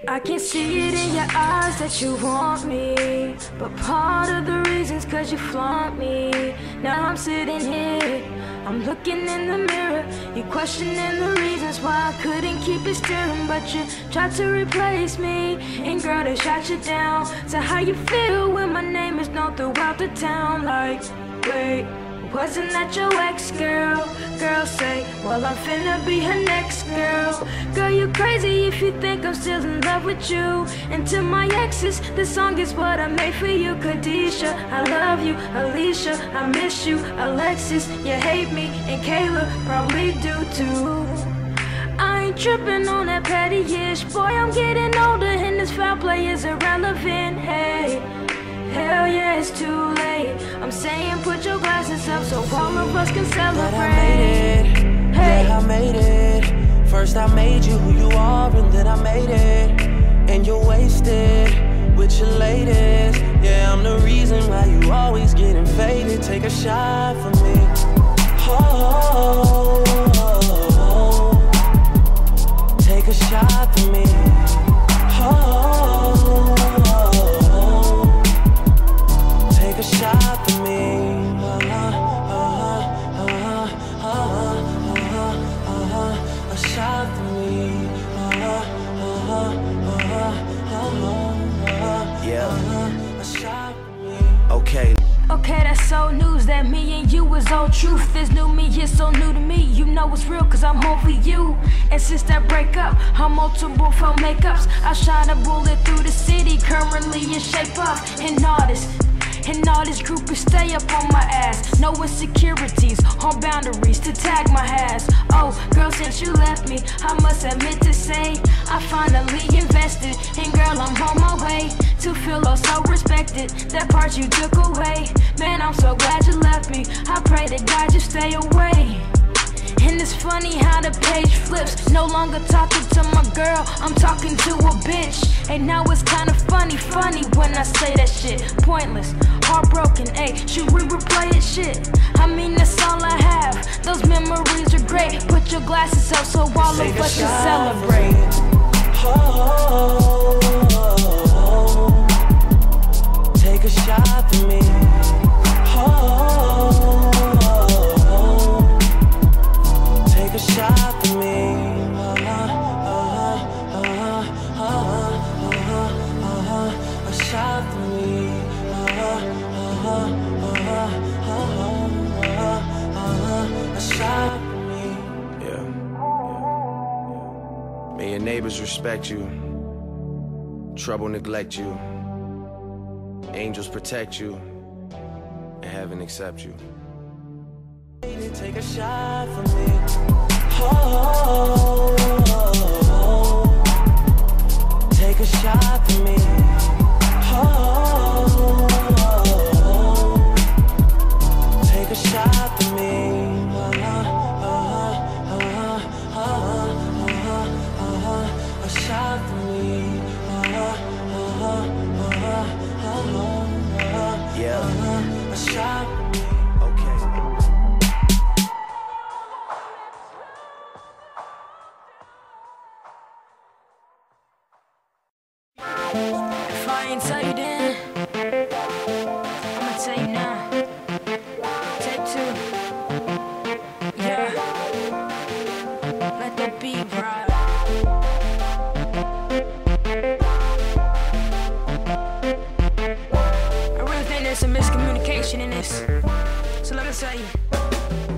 I can see it in your eyes that you want me, but part of the reason's cause you flaunt me. Now I'm sitting here, I'm looking in the mirror, you questioning the reasons why I couldn't keep it steering, but you tried to replace me. And girl, they shot you down. So how you feel when my name is known throughout the town? Like, wait, wasn't that your ex-girl? Girl say, well, I'm finna be her next girl. Girl, you crazy if you think I'm still in love with you. And to my exes, this song is what I made for you. Khadijah, I love you. Alicia, I miss you. Alexis, you hate me. And Kayla probably do too. I ain't tripping on that petty-ish. Boy, I'm getting older and this foul play is irrelevant. Hey, hell yeah, it's too late. I'm saying put your glasses up so all of us can celebrate. But I made it, hey. Yeah, I made it. First I made you who you are, and then I made it. And you're wasted with your latest. Yeah, I'm the reason why you always getting faded. Take a shot for me. Oh, take a shot for me. Oh, take a shot for me. A shot for me. Yeah. A shot for me. Okay. Okay, that's old news, that me and you was old truth. This new me is so new to me. You know it's real cause I'm over you. And since that breakup, I'm multiple phone makeups. I shot a bullet through the city, currently in shape up. And all this groupies stay up on my ass. No insecurities or boundaries to tag my ass. Oh, girl, since you left me, I must admit to say I finally invested. And girl, I'm on my way to feel oh so respected. That part you took away, man, I'm so glad you left me. I pray to God you stay away. And it's funny how the page flips. No longer talking to my girl, I'm talking to a bitch. And now it's kinda funny when I say that shit. Pointless, heartbroken, ayy, should we replay it? Shit, I mean that's all I have. Those memories are great. Put your glasses up so all of us can celebrate. Oh, take a shot for me. Oh, take a shot for me. A shot for me. A shot for me. Yeah. May your neighbors respect you. Trouble neglect you. Angels protect you. And heaven accept you. Take a shot for me. Oh, take a shot for me. Oh, take a shot for me. A shot for me. Yeah, a shot for me. If I ain't tell you then, I'ma tell you now. Take two. Yeah. Let the beat ride. I really think there's some miscommunication in this. So let me tell you.